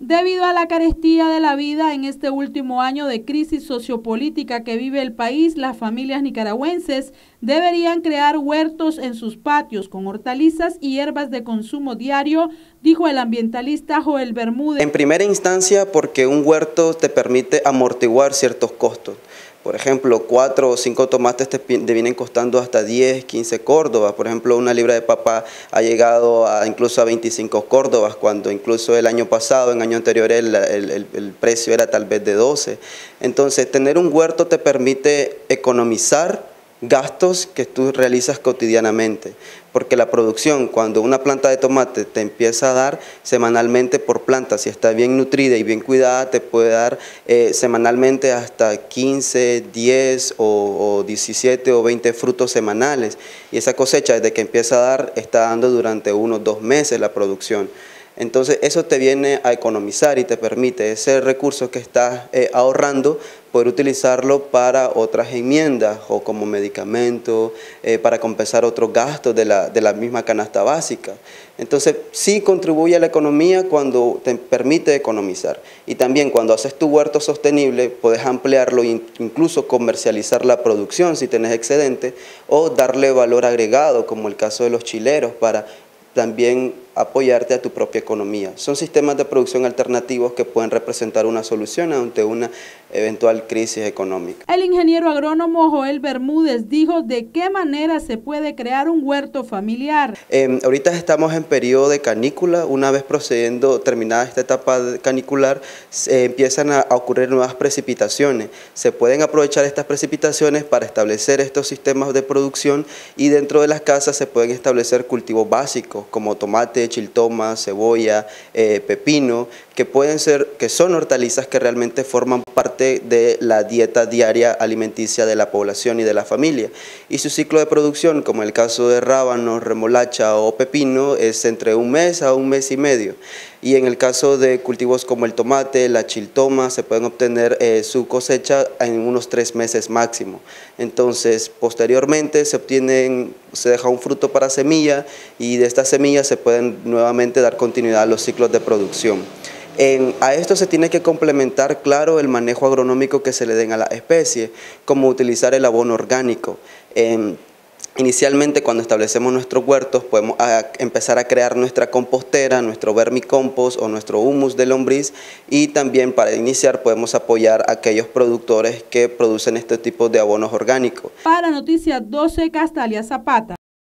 Debido a la carestía de la vida en este último año de crisis sociopolítica que vive el país, las familias nicaragüenses deberían crear huertos en sus patios con hortalizas y hierbas de consumo diario, dijo el ambientalista Joel Bermúdez. En primera instancia, porque un huerto te permite amortiguar ciertos costos. Por ejemplo, 4 o 5 tomates te vienen costando hasta 10, 15 córdobas. Por ejemplo, una libra de papa ha llegado incluso a 25 córdobas, cuando incluso el año pasado, en año anterior, el precio era tal vez de 12. Entonces, tener un huerto te permite economizar gastos que tú realizas cotidianamente, porque la producción, cuando una planta de tomate te empieza a dar semanalmente por planta, si está bien nutrida y bien cuidada, te puede dar semanalmente hasta 15, 10 o 17 o 20 frutos semanales, y esa cosecha desde que empieza a dar está dando durante unos 2 meses la producción. Entonces eso te viene a economizar y te permite ese recurso que estás ahorrando poder utilizarlo para otras enmiendas o como medicamento, para compensar otros gastos de la misma canasta básica. Entonces sí contribuye a la economía cuando te permite economizar, y también cuando haces tu huerto sostenible puedes ampliarlo e incluso comercializar la producción si tenés excedente, o darle valor agregado como el caso de los chileros para también apoyarte a tu propia economía. Son sistemas de producción alternativos que pueden representar una solución ante una eventual crisis económica. El ingeniero agrónomo Joel Bermúdez dijo de qué manera se puede crear un huerto familiar. Ahorita estamos en periodo de canícula. Una vez terminada esta etapa canicular, empiezan a ocurrir nuevas precipitaciones. Se pueden aprovechar estas precipitaciones para establecer estos sistemas de producción, y dentro de las casas se pueden establecer cultivos básicos como tomate, chiltoma, cebolla, pepino, que son hortalizas que realmente forman parte de la dieta diaria alimenticia de la población y de la familia. Y su ciclo de producción, como en el caso de rábanos, remolacha o pepino, es entre 1 mes a 1 mes y medio. Y en el caso de cultivos como el tomate, la chiltoma, se pueden obtener su cosecha en unos 3 meses máximo. Entonces, posteriormente se deja un fruto para semilla, y de esta semilla se pueden nuevamente dar continuidad a los ciclos de producción. A esto se tiene que complementar, claro, el manejo agronómico que se le den a la especie, como utilizar el abono orgánico. Inicialmente, cuando establecemos nuestros huertos, podemos empezar a crear nuestra compostera, nuestro vermicompost o nuestro humus de lombriz, y también para iniciar podemos apoyar a aquellos productores que producen este tipo de abonos orgánicos. Para Noticias 12, Castalia Zapata.